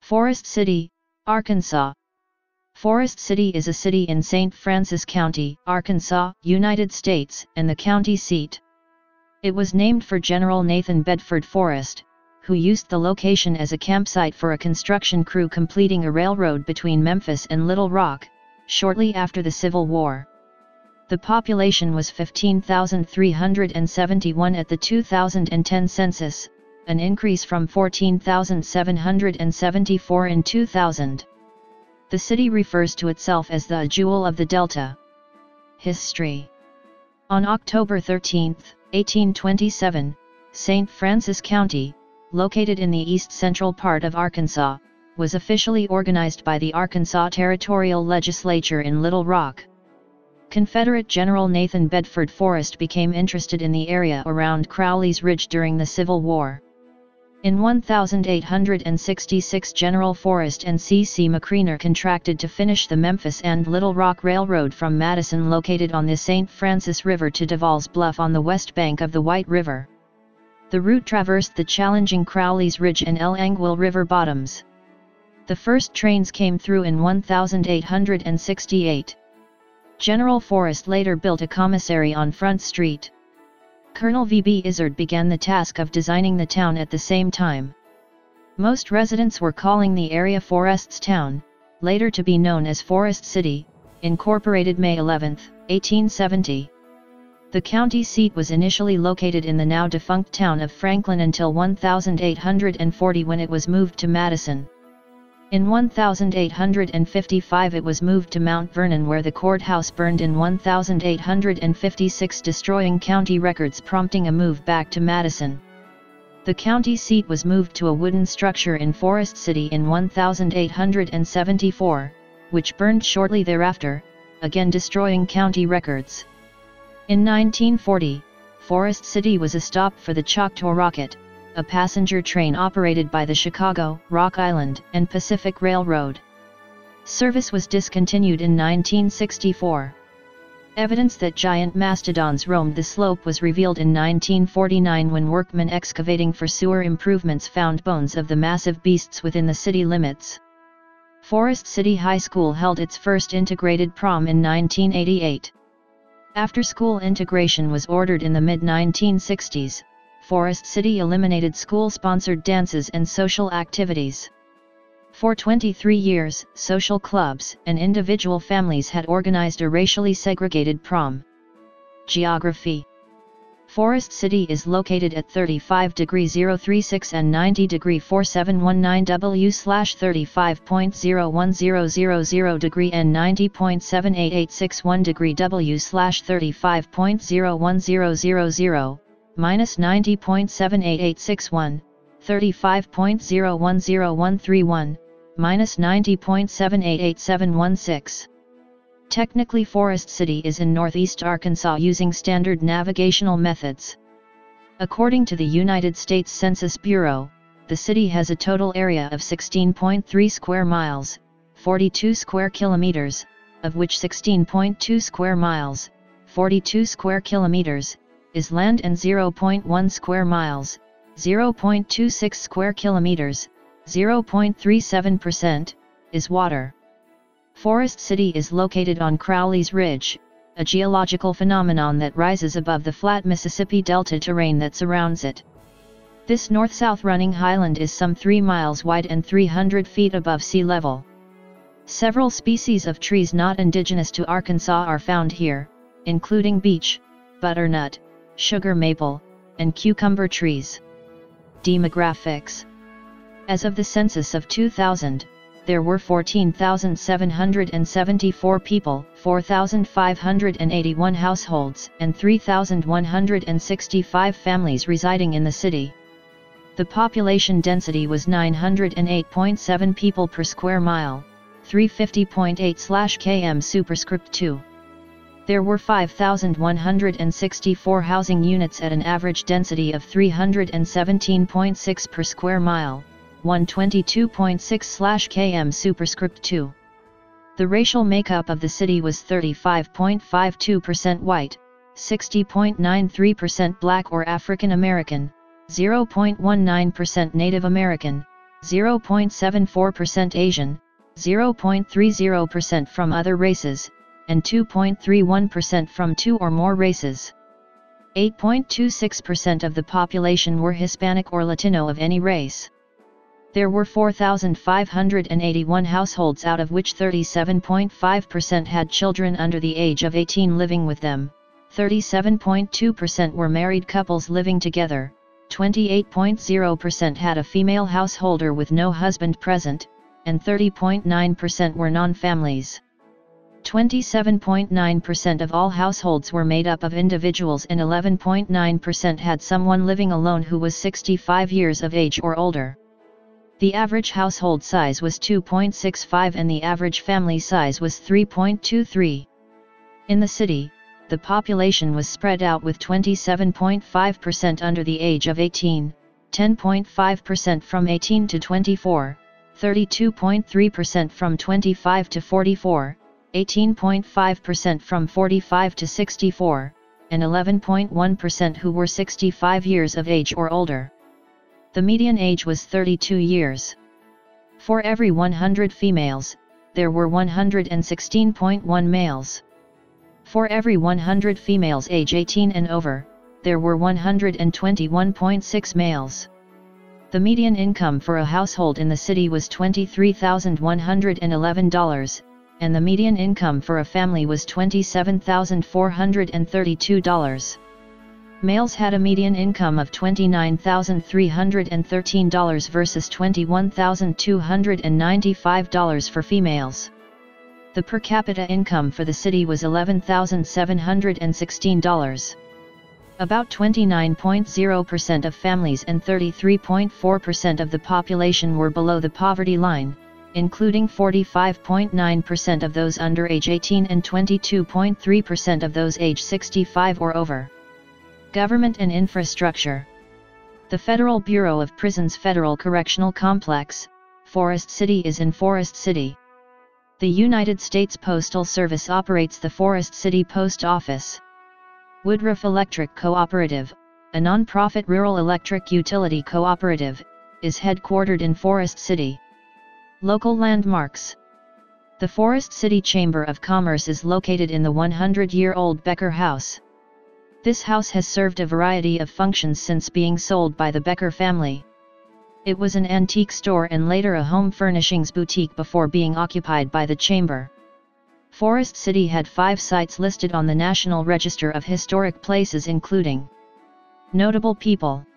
Forest City, Arkansas. Forest City is a city in St. Francis County, Arkansas, United States, and the county seat. It was named for General Nathan Bedford Forrest, who used the location as a campsite for a construction crew completing a railroad between Memphis and Little Rock, shortly after the Civil War. The population was 15,371 at the 2010 census, an increase from 14,774 in 2000. The city refers to itself as the Jewel of the Delta. History. On October 13, 1827, St. Francis County, located in the east-central part of Arkansas, was officially organized by the Arkansas Territorial Legislature in Little Rock. Confederate General Nathan Bedford Forrest became interested in the area around Crowley's Ridge during the Civil War. In 1866, General Forrest and C.C. McCreanor contracted to finish the Memphis and Little Rock Railroad from Madison, located on the St. Francis River, to Devall's Bluff on the west bank of the White River. The route traversed the challenging Crowley's Ridge and El Anguil River bottoms. The first trains came through in 1868. General Forrest later built a commissary on Front Street. Colonel V.B. Izard began the task of designing the town at the same time. Most residents were calling the area Forest's Town, later to be known as Forest City, incorporated May 11, 1870. The county seat was initially located in the now defunct town of Franklin until 1840, when it was moved to Madison. In 1855 it was moved to Mount Vernon, where the courthouse burned in 1856, destroying county records, prompting a move back to Madison. The county seat was moved to a wooden structure in Forest City in 1874, which burned shortly thereafter, again destroying county records. In 1940, Forest City was a stop for the Choctaw Rocket, a passenger train operated by the Chicago, Rock Island, and Pacific Railroad. Service was discontinued in 1964. Evidence that giant mastodons roamed the slope was revealed in 1949, when workmen excavating for sewer improvements found bones of the massive beasts within the city limits. Forest City High School held its first integrated prom in 1988. After-school integration was ordered in the mid-1960s. Forest City eliminated school-sponsored dances and social activities. For 23 years, social clubs and individual families had organized a racially segregated prom. Geography. Forest City is located at 35°036 and 90°4719 W/35.0100 and 90.78861 W/35.01000. minus 90.78861, 35.010131, minus 90.788716. Technically, Forest City is in northeast Arkansas using standard navigational methods. According to the United States Census Bureau, the city has a total area of 16.3 square miles, 42 square kilometers, of which 16.2 square miles, 42 square kilometers, is land, and 0.1 square miles, 0.26 square kilometers, 0.37%, is water. Forest City is located on Crowley's Ridge, a geological phenomenon that rises above the flat Mississippi Delta terrain that surrounds it. This north-south running highland is some 3 miles wide and 300 feet above sea level. Several species of trees not indigenous to Arkansas are found here, including beech, butternut, sugar maple, and cucumber trees. Demographics. As of the census of 2000, there were 14,774 people, 4,581 households, and 3,165 families residing in the city. The population density was 908.7 people per square mile, 350.8/km superscript 2. There were 5,164 housing units at an average density of 317.6 per square mile, 122.6/km superscript 2. The racial makeup of the city was 35.52% white, 60.93% black or African American, 0.19% Native American, 0.74% Asian, 0.30% from other races, and 2.31% from 2 or more races. 8.26% of the population were Hispanic or Latino of any race. There were 4,581 households, out of which 37.5% had children under the age of 18 living with them, 37.2% were married couples living together, 28.0% had a female householder with no husband present, and 30.9% were non-families. 27.9% of all households were made up of individuals, and 11.9% had someone living alone who was 65 years of age or older. The average household size was 2.65 and the average family size was 3.23. In the city, the population was spread out, with 27.5% under the age of 18, 10.5% from 18 to 24, 32.3% from 25 to 44, 18.5% from 45 to 64, and 11.1% who were 65 years of age or older. The median age was 32 years. For every 100 females, there were 116.1 males. For every 100 females age 18 and over, there were 121.6 males. The median income for a household in the city was $23,111, and the median income for a family was $27,432. Males had a median income of $29,313 versus $21,295 for females. The per capita income for the city was $11,716. About 29.0% of families and 33.4% of the population were below the poverty line, including 45.9% of those under age 18 and 22.3% of those age 65 or over. Government and infrastructure. The Federal Bureau of Prisons Federal Correctional Complex, Forest City, is in Forest City. The United States Postal Service operates the Forest City Post Office. Woodruff Electric Cooperative, a non-profit rural electric utility cooperative, is headquartered in Forest City. Local landmarks. The Forest City Chamber of Commerce is located in the 100-year-old Becker House. This house has served a variety of functions since being sold by the Becker family. It was an antique store and later a home furnishings boutique before being occupied by the Chamber. Forest City had 5 sites listed on the National Register of Historic Places, including notable people.